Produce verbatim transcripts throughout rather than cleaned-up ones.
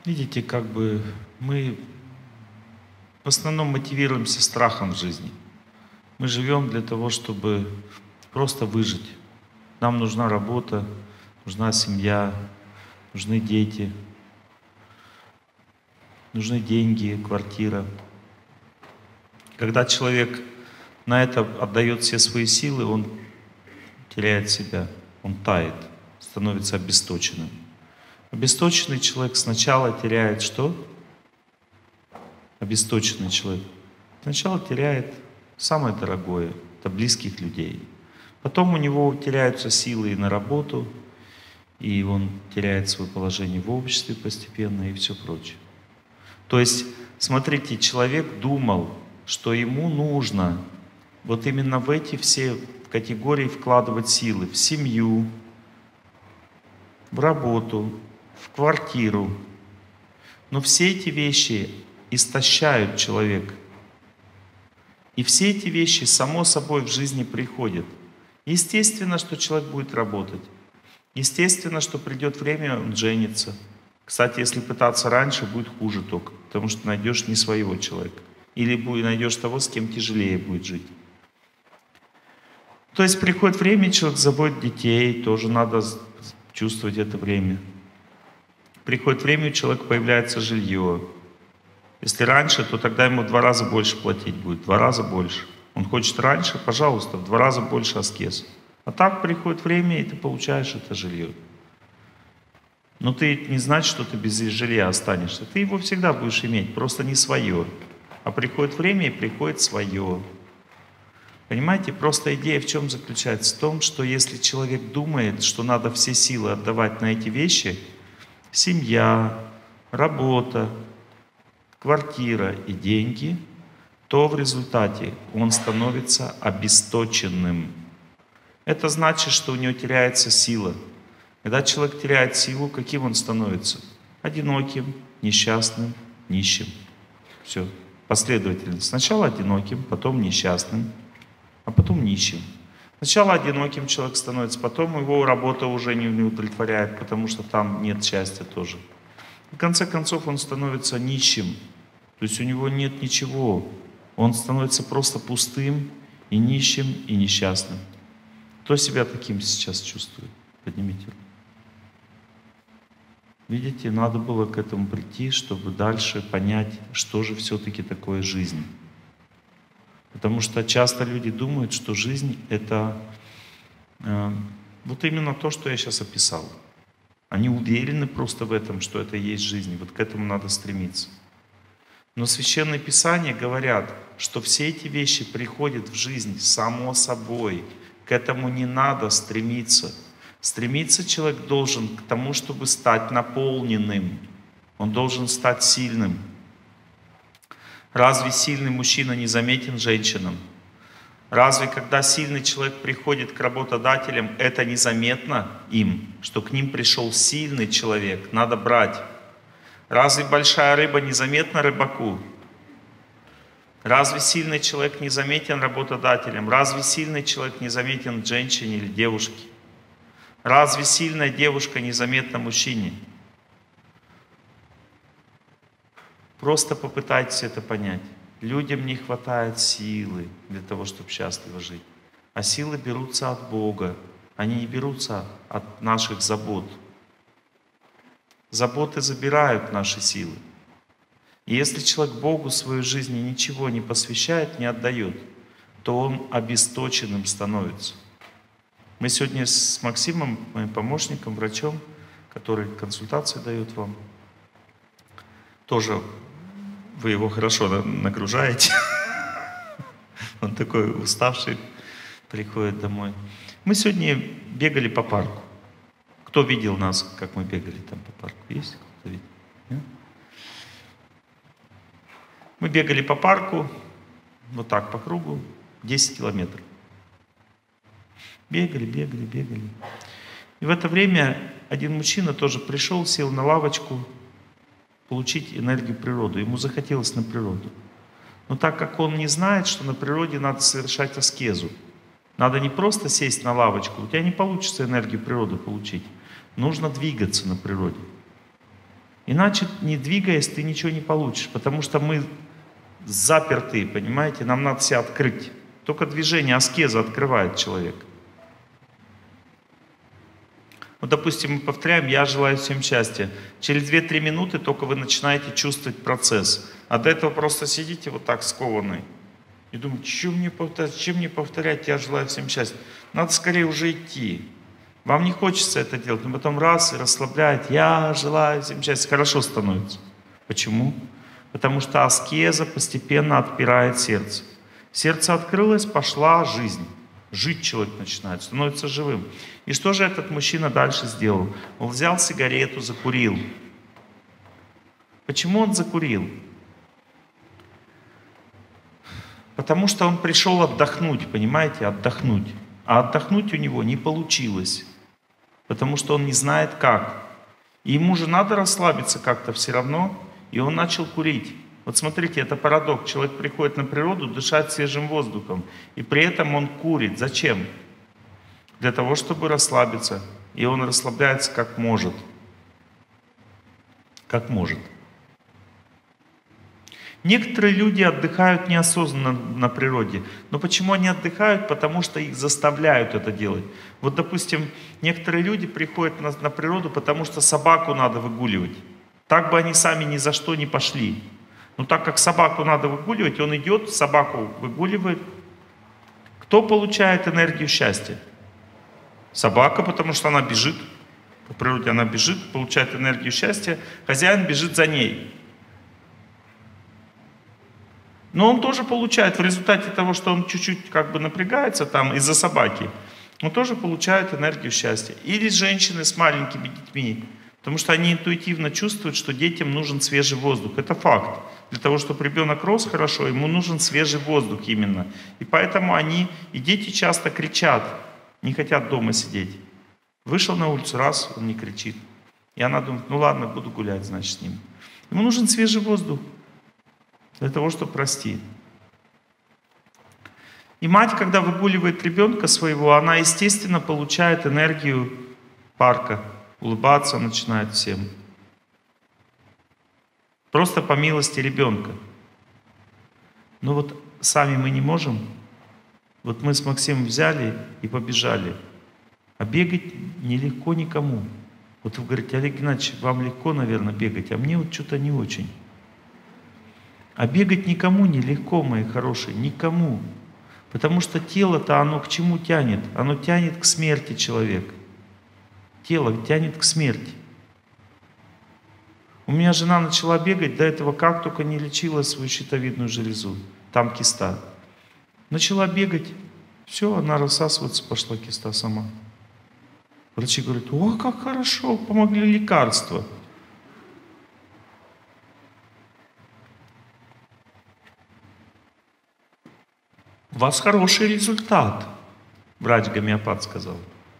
Видите, как бы мы в основном мотивируемся страхом в жизни. Мы живем для того, чтобы просто выжить. Нам нужна работа, нужна семья, нужны дети, нужны деньги, квартира. Когда человек на это отдает все свои силы, он теряет себя, он тает, становится обесточенным. Обесточенный человек сначала теряет что? Обесточенный человек сначала теряет самое дорогое, это близких людей. Потом у него теряются силы и на работу, и он теряет свое положение в обществе постепенно и все прочее. То есть, смотрите, человек думал, что ему нужно вот именно в эти все категории вкладывать силы, в семью, в работу, в квартиру. Но все эти вещи истощают человека. И все эти вещи само собой в жизни приходят. Естественно, что человек будет работать. Естественно, что придет время, он женится. Кстати, если пытаться раньше, будет хуже только, потому что найдешь не своего человека. Или найдешь того, с кем тяжелее будет жить. То есть приходит время, человек заводит детей, тоже надо чувствовать это время. Приходит время, у человека появляется жилье. Если раньше, то тогда ему в два раза больше платить будет, в два раза больше. Он хочет раньше, пожалуйста, в два раза больше аскез. А так приходит время, и ты получаешь это жилье. Но ты не значит, что ты без жилья останешься. Ты его всегда будешь иметь, просто не свое. А приходит время, и приходит свое. Понимаете, просто идея в чем заключается? В том, что если человек думает, что надо все силы отдавать на эти вещи, семья, работа, квартира и деньги, то в результате он становится обесточенным. Это значит, что у него теряется сила. Когда человек теряет силу, каким он становится? Одиноким, несчастным, нищим. Все, последовательно. Сначала одиноким, потом несчастным, а потом нищим. Сначала одиноким человек становится, потом его работа уже не удовлетворяет, потому что там нет счастья тоже. В конце концов он становится нищим, то есть у него нет ничего. Он становится просто пустым и нищим, и несчастным. Кто себя таким сейчас чувствует? Поднимите руку. Видите, надо было к этому прийти, чтобы дальше понять, что же все-таки такое жизнь. Потому что часто люди думают, что жизнь — это э, вот именно то, что я сейчас описал. Они уверены просто в этом, что это и есть жизнь. Вот к этому надо стремиться. Но Священные Писания говорят, что все эти вещи приходят в жизнь само собой. К этому не надо стремиться. Стремиться человек должен к тому, чтобы стать наполненным. Он должен стать сильным. Разве сильный мужчина не заметен женщинам? Разве когда сильный человек приходит к работодателям, это незаметно им, что к ним пришел сильный человек, надо брать? Разве большая рыба незаметна рыбаку? Разве сильный человек не заметен работодателям? Разве сильный человек не заметен женщине или девушке? Разве сильная девушка незаметна мужчине? Просто попытайтесь это понять. Людям не хватает силы для того, чтобы счастливо жить. А силы берутся от Бога. Они не берутся от наших забот. Заботы забирают наши силы. И если человек Богу свою жизнь ничего не посвящает, не отдает, то он обесточенным становится. Мы сегодня с Максимом, моим помощником, врачом, который консультации дает вам, тоже вы его хорошо нагружаете. Он такой уставший, приходит домой. Мы сегодня бегали по парку. Кто видел нас, как мы бегали там по парку? Есть кто-то видел? Нет? Мы бегали по парку, вот так по кругу, десять километров. Бегали, бегали, бегали. И в это время один мужчина тоже пришел, сел на лавочку, получить энергию природы. Ему захотелось на природу. Но так как он не знает, что на природе надо совершать аскезу, надо не просто сесть на лавочку, у тебя не получится энергию природы получить. Нужно двигаться на природе. Иначе, не двигаясь, ты ничего не получишь, потому что мы заперты, понимаете, нам надо себя открыть. Только движение, аскеза открывает человека. Вот, допустим, мы повторяем «Я желаю всем счастья». Через две-три минуты только вы начинаете чувствовать процесс. А до этого просто сидите вот так скованный. И думаете, чем мне повторять, чем мне повторять «Я желаю всем счастья». Надо скорее уже идти. Вам не хочется это делать, но потом раз и расслабляет «Я желаю всем счастья». Хорошо становится. Почему? Потому что аскеза постепенно отпирает сердце. Сердце открылось, пошла жизнь. Жить человек начинает, становится живым. И что же этот мужчина дальше сделал? Он взял сигарету, закурил. Почему он закурил? Потому что он пришел отдохнуть, понимаете, отдохнуть. А отдохнуть у него не получилось. Потому что он не знает как. И ему же надо расслабиться как-то все равно. И он начал курить. Вот смотрите, это парадокс. Человек приходит на природу дышать свежим воздухом. И при этом он курит. Зачем? Для того, чтобы расслабиться. И он расслабляется как может. Как может. Некоторые люди отдыхают неосознанно на природе. Но почему они отдыхают? Потому что их заставляют это делать. Вот, допустим, некоторые люди приходят на, на природу, потому что собаку надо выгуливать. Так бы они сами ни за что не пошли. Но так как собаку надо выгуливать, он идет, собаку выгуливает. Кто получает энергию счастья? Собака, потому что она бежит. По природе она бежит, получает энергию счастья. Хозяин бежит за ней. Но он тоже получает в результате того, что он чуть-чуть как бы напрягается там из-за собаки. Он тоже получает энергию счастья. Или женщины с маленькими детьми. Потому что они интуитивно чувствуют, что детям нужен свежий воздух. Это факт. Для того, чтобы ребенок рос хорошо, ему нужен свежий воздух именно. И поэтому они, и дети часто кричат, не хотят дома сидеть. Вышел на улицу, раз, он не кричит. И она думает, ну ладно, буду гулять, значит, с ним. Ему нужен свежий воздух. Для того, чтобы расти. И мать, когда выгуливает ребенка своего, она, естественно, получает энергию парка. Улыбаться начинает всем. Просто по милости ребенка. Но вот сами мы не можем. Вот мы с Максимом взяли и побежали. А бегать нелегко никому. Вот вы говорите, Олег Геннадьевич, вам легко, наверное, бегать, а мне вот что-то не очень. А бегать никому не легко, мои хорошие, никому. Потому что тело-то оно к чему тянет? Оно тянет к смерти человека. Тело тянет к смерти. У меня жена начала бегать, до этого как только не лечила свою щитовидную железу. Там киста. Начала бегать, все, она рассасываться пошла, киста сама. Врачи говорят, о, как хорошо, помогли лекарства. У вас хороший результат, врач-гомеопат сказал.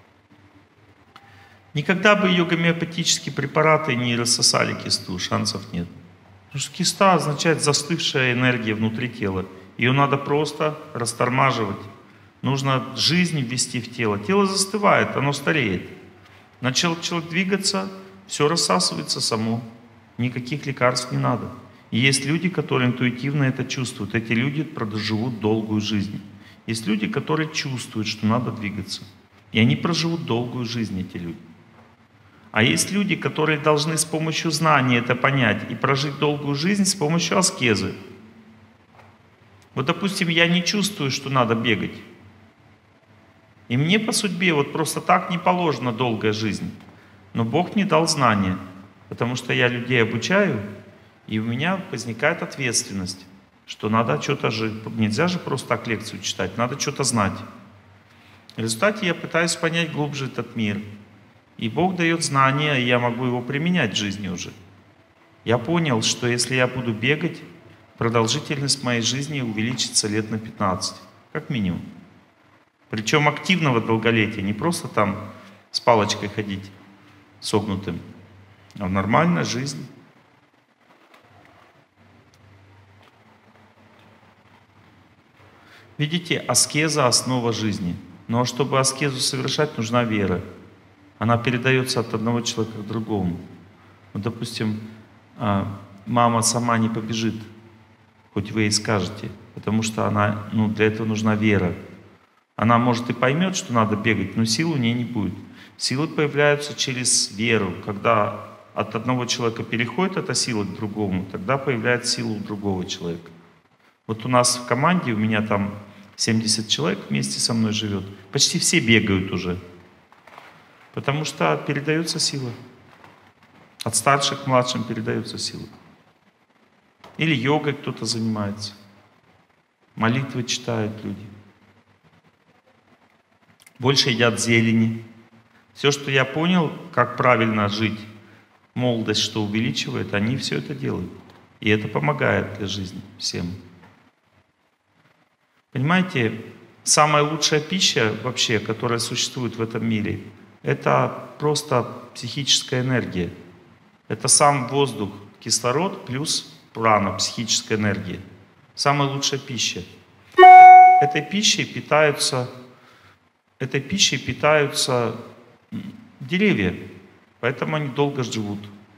Никогда бы ее гомеопатические препараты не рассосали кисту, шансов нет. Потому что киста означает застывшая энергия внутри тела. Ее надо просто растормаживать. Нужно жизнь ввести в тело. Тело застывает, оно стареет. Начал человек двигаться, все рассасывается само. Никаких лекарств не надо. И есть люди, которые интуитивно это чувствуют. Эти люди проживут долгую жизнь. Есть люди, которые чувствуют, что надо двигаться. И они проживут долгую жизнь, эти люди. А есть люди, которые должны с помощью знаний это понять и прожить долгую жизнь с помощью аскезы. Вот, допустим, я не чувствую, что надо бегать. И мне по судьбе вот просто так не положена долгая жизнь. Но Бог мне дал знания, потому что я людей обучаю, и у меня возникает ответственность, что надо что-то же, нельзя же просто так лекцию читать, надо что-то знать. В результате я пытаюсь понять глубже этот мир. И Бог дает знания, и я могу его применять в жизни уже. Я понял, что если я буду бегать, продолжительность моей жизни увеличится лет на пятнадцать, как минимум. Причем активного долголетия, не просто там с палочкой ходить, согнутым, а нормальная жизнь. Видите, аскеза – основа жизни. Но чтобы аскезу совершать, нужна вера. Она передается от одного человека к другому. Вот, допустим, а, мама сама не побежит, хоть вы ей скажете, потому что она, ну, для этого нужна вера. Она, может, и поймет, что надо бегать, но сил у нее не будет. Силы появляются через веру. Когда от одного человека переходит эта сила к другому, тогда появляется сила у другого человека. Вот у нас в команде, у меня там семьдесят человек вместе со мной живет, почти все бегают уже, потому что передается сила. От старших к младшим передается сила. Или йогой кто-то занимается, молитвы читают люди. Больше едят зелени. Все, что я понял, как правильно жить, молодость, что увеличивает, они все это делают. И это помогает для жизни всем. Понимаете, самая лучшая пища вообще, которая существует в этом мире, это просто психическая энергия. Это сам воздух, кислород плюс прана, психическая энергия. Самая лучшая пища. Этой пищей питаются, этой пищей питаются деревья, поэтому они долго живут.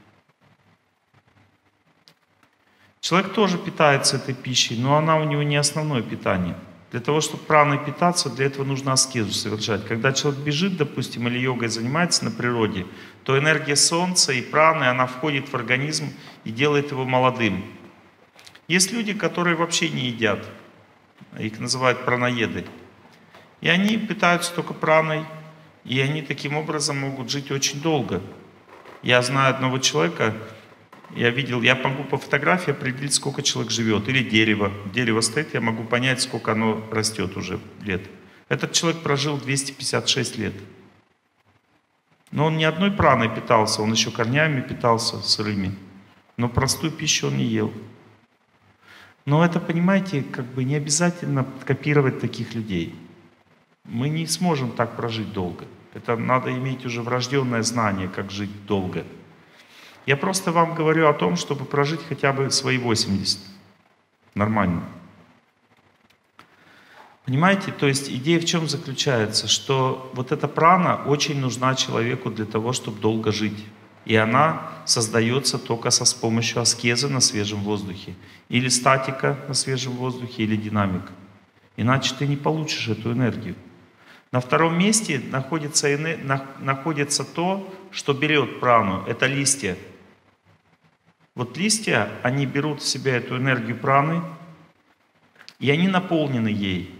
Человек тоже питается этой пищей, но она у него не основное питание. Для того, чтобы праной питаться, для этого нужно аскезу совершать. Когда человек бежит, допустим, или йогой занимается на природе, то энергия солнца и праны, она входит в организм и делает его молодым. Есть люди, которые вообще не едят. Их называют праноеды. И они питаются только праной, и они таким образом могут жить очень долго. Я знаю одного человека, я видел, я могу по фотографии определить, сколько человек живет. Или дерево. Дерево стоит, я могу понять, сколько оно растет уже лет. Этот человек прожил двести пятьдесят шесть лет. Но он не одной праной питался, он еще корнями питался сырыми. Но простую пищу он не ел. Но это, понимаете, как бы не обязательно копировать таких людей. Мы не сможем так прожить долго. Это надо иметь уже врожденное знание, как жить долго. Я просто вам говорю о том, чтобы прожить хотя бы свои восемьдесят. Нормально. Понимаете, то есть идея в чем заключается? Что вот эта прана очень нужна человеку для того, чтобы долго жить. И она создается только со, с помощью аскезы на свежем воздухе. Или статика на свежем воздухе, или динамика. Иначе ты не получишь эту энергию. На втором месте находится, находится то, что берет прану. Это листья. Вот листья, они берут в себя эту энергию праны, и они наполнены ей.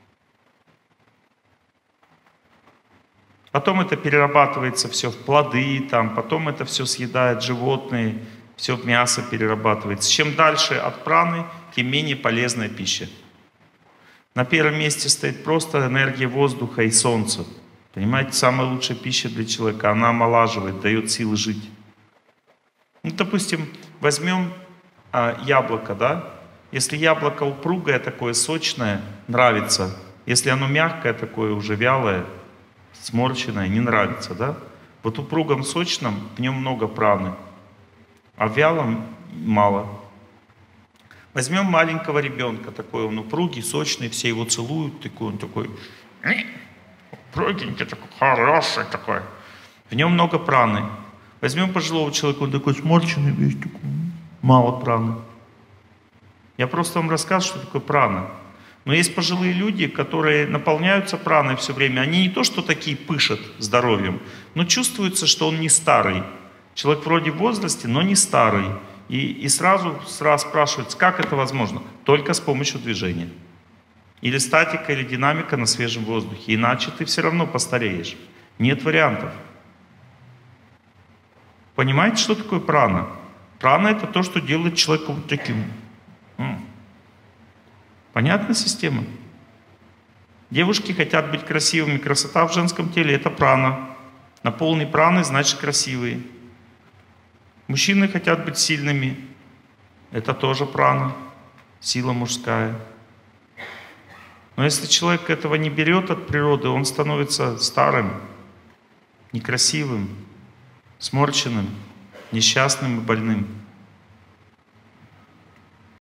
Потом это перерабатывается все в плоды, там, потом это все съедают животные, все в мясо перерабатывается. Чем дальше от праны, тем менее полезная пища. На первом месте стоит просто энергия воздуха и солнца. Понимаете, самая лучшая пища для человека. Она омолаживает, дает силы жить. Ну, допустим, возьмем а, яблоко, да? Если яблоко упругое, такое сочное, нравится. Если оно мягкое, такое уже вялое, сморщенное, не нравится, да? Вот упругом, сочном в нем много праны, а в вялом мало. Возьмем маленького ребенка, такой он упругий, сочный, все его целуют, такой он такой, упругенький, такой хороший такой. В нем много праны. Возьмем пожилого человека, он такой сморщенный весь, такой, мало праны. Я просто вам рассказываю, что такое прана. Но есть пожилые люди, которые наполняются праной все время. Они не то, что такие пышат здоровьем, но чувствуется, что он не старый. Человек вроде в возрасте, но не старый. И, и сразу, сразу спрашивается, как это возможно? Только с помощью движения. Или статика, или динамика на свежем воздухе. Иначе ты все равно постареешь. Нет вариантов. Понимаете, что такое прана? Прана — это то, что делает человека вот таким. Понятная система? Девушки хотят быть красивыми. Красота в женском теле — это прана. Наполненные праны, значит красивые. Мужчины хотят быть сильными. Это тоже прана. Сила мужская. Но если человек этого не берет от природы, он становится старым, некрасивым, сморщенным, несчастным и больным.